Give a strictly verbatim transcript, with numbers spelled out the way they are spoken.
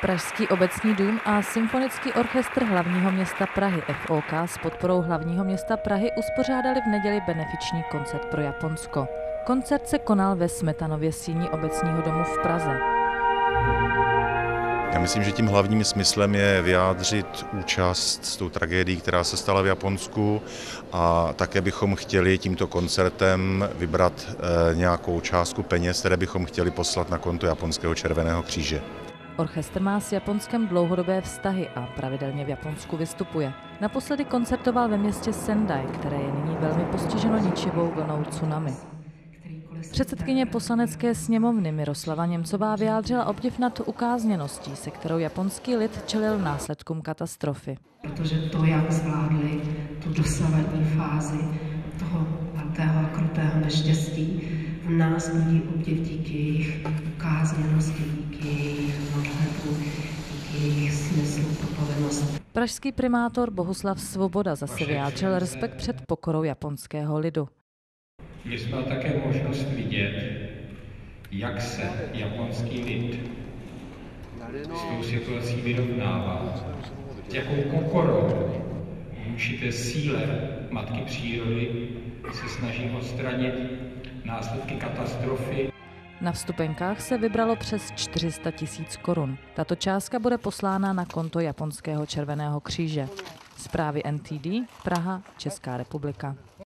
Pražský obecní dům a Symfonický orchestr hlavního města Prahy F O K s podporou hlavního města Prahy uspořádali v neděli benefiční koncert pro Japonsko. Koncert se konal ve Smetanově síni obecního domu v Praze. Já myslím, že tím hlavním smyslem je vyjádřit účast s tou tragédií, která se stala v Japonsku, a také bychom chtěli tímto koncertem vybrat nějakou částku peněz, které bychom chtěli poslat na konto Japonského červeného kříže. Orchestr má s Japonskem dlouhodobé vztahy a pravidelně v Japonsku vystupuje. Naposledy koncertoval ve městě Sendai, které je nyní velmi postiženo ničivou vlnou tsunami. Předsedkyně poslanecké sněmovny Miroslava Němcová vyjádřila obdiv nad ukázněností, se kterou japonský lid čelil následkům katastrofy. Protože to, jak zvládli tu dosavadní fázi toho velkého a krutého neštěstí, v nás budí obdiv díky jejich ukázněnosti, díky jejich nadhledu, díky jejich smyslu pro povinnost. Pražský primátor Bohuslav Svoboda zase vyjádřil respekt před pokorou japonského lidu. My jsme také možnost vidět, jak se japonský lid s tou situací vyrovnává, s jakou pokorou vůči té síle matky přírody se snaží odstranit následky katastrofy. Na vstupenkách se vybralo přes čtyři sta tisíc korun. Tato částka bude poslána na konto Japonského červeného kříže. Zprávy N T D, Praha, Česká republika.